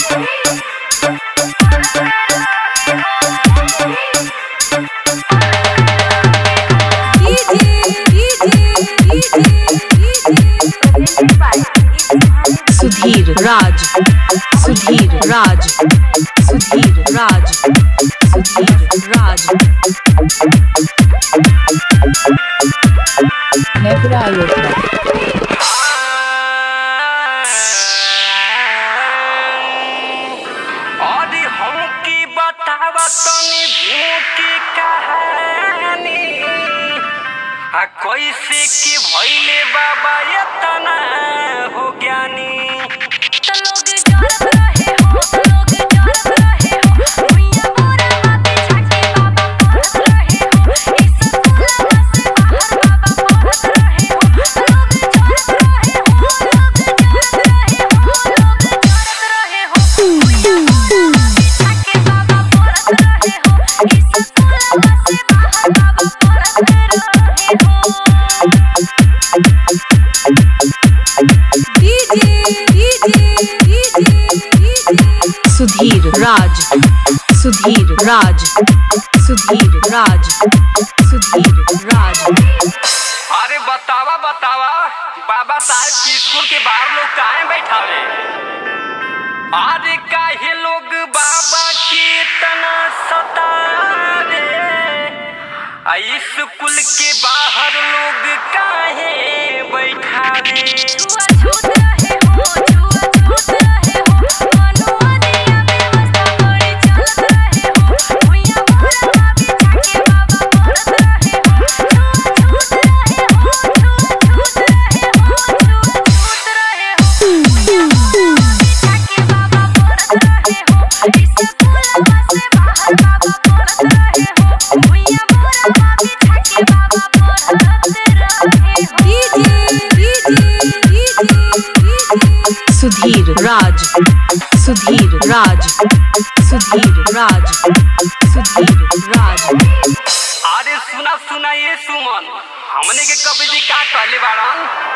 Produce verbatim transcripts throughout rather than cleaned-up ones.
SudheerRaj, SudheerRaj, SudheerRaj, SudheerRaj. Never Ayodhya. और हमकी बतावा तनी भीम की कहानी, आ कैसे के भइले बाबा इतना हो ज्ञानी। SudheerRaj, SudheerRaj, SudheerRaj, SudheerRaj. अरे बतावा बतावा बाबा साहब की स्कूल के बाहर लोग काहे बैठावे? अरे काहे लोग बाबा की तना सतावे? स्कूल के बाहर लोग काहे बैठावे? छुआ छूत रहे हो, छुआ छूत रहे हो, मनुआदिया व्यवस्था बड़ी चलत रहे हो। भुइया बोरावा बिछा के बाबा बोलत रहे हो। छुआ छूत रहे हो, छुआ छूत रहे हो, छुआ छूत रहे हो। भुइया बोरावा बिछा के बाबा बोलत रहे हो। स्कूलवा से बाहर बाबा बोलत रहे हो। भुइया बोरावा बिछा के बाबा बोलत रहे हो। SudheerRaj, SudheerRaj, SudheerRaj, SudheerRaj. अरे सुना सुना ये सुमन, हमने के कभी जी का कहले बाड़न?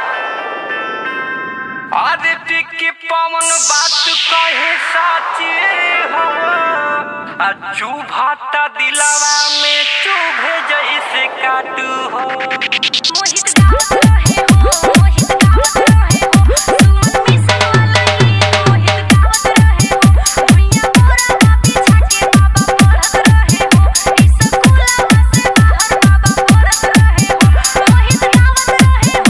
अरे टिकी पवन बात कहे साची हो, आ चुभाता दिलवा में चुभे जैसे काटू हो। मोहित गावत रहे हो, मोहित गावत रहे हो, सुमन मिशन वाला गीत मोहित गावत रहे हो। भुइया बोरावा बिछा के बाबा बोलत रहे हो। स्कूलवा से बाहर बाबा बोलत रहे हो। मोहित गावत रहे हो,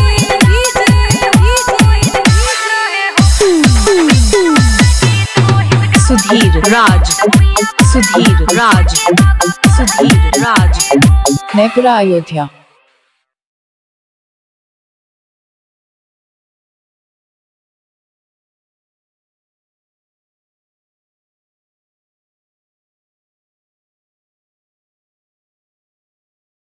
SudheerRaj, SudheerRaj, SudheerRaj. Never Ayodhya.